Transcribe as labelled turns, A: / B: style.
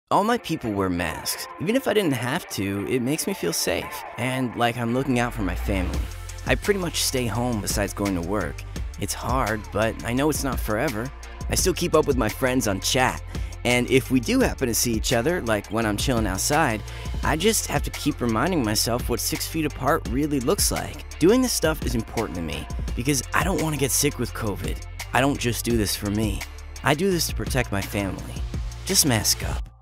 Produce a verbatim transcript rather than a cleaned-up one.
A: All my people wear masks. Even if I didn't have to, it makes me feel safe and like I'm looking out for my family. I pretty much stay home besides going to work. It's hard, but I know it's not forever. I still keep up with my friends on chat, and if we do happen to see each other, like when I'm chilling outside, I just have to keep reminding myself what six feet apart really looks like. Doing this stuff is important to me because I don't want to get sick with COVID. I don't just do this for me. I do this to protect my family. Just mask up.